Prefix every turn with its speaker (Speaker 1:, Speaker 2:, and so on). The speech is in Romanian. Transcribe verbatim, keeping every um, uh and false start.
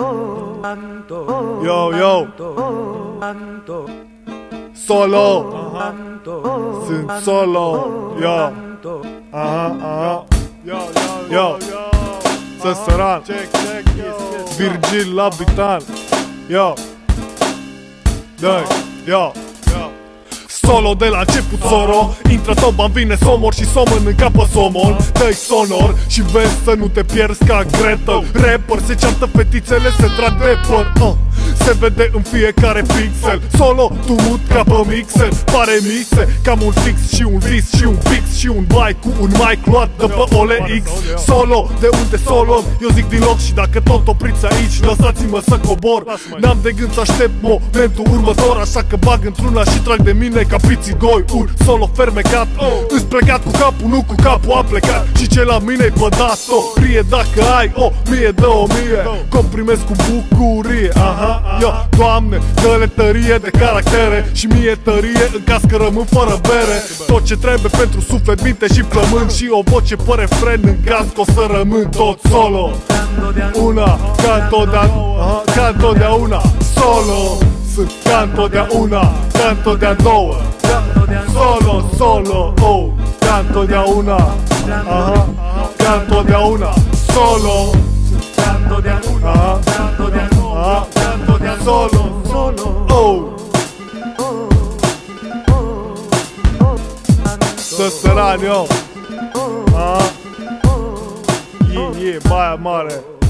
Speaker 1: Yo, yo. Solo. Sunt solo. Yo. Aha, aha. Yo. Săsăran. Virgil Labitan. Yo. Dai. Yo. Solo de la început, soro. Intră toba, vine somor și somă în capă somon. Dă-i sonor și vezi să nu te pierzi ca Gretel. Rapper, se ceartă fetițele, se trag de păr uh. Se vede în fiecare pixel. Solo, tu mut ca pe mixer. Pare mise, cam un fix și un vis și un pix și un bike cu un mic luat de pe O L X. Solo, de unde solo? Eu zic din loc și dacă tot opriți aici, lăsați-mă să cobor. N-am de gând să aștept momentul următor, așa că bag într-una și trag de mine ca piții goi. Un solo fermecat, îți plecat cu capul, nu cu capul a plecat. Și ce la mine-i bădat-o-rie. Dacă ai o mie, dă o mie. Comprimez cu bucurie. Aha. Yo, Doamne, dă-le tărie de caractere și mie tărie în caz că rămân fără bere. Tot ce trebuie pentru suflet, minte și plământ și o voce pe refren în caz că o să rămân tot solo. Una, ca întotdeauna, ca întotdeauna. Solo, sunt ca întotdeauna, ca întotdeauna. Solo, solo, oh, ca întotdeauna. Aha, ca întotdeauna. Solo, ca întotdeauna. Aha, ca întotdeauna. Solo, solo, oh. Săsăran, yo. Ah. Yeah, yeah, baia mare.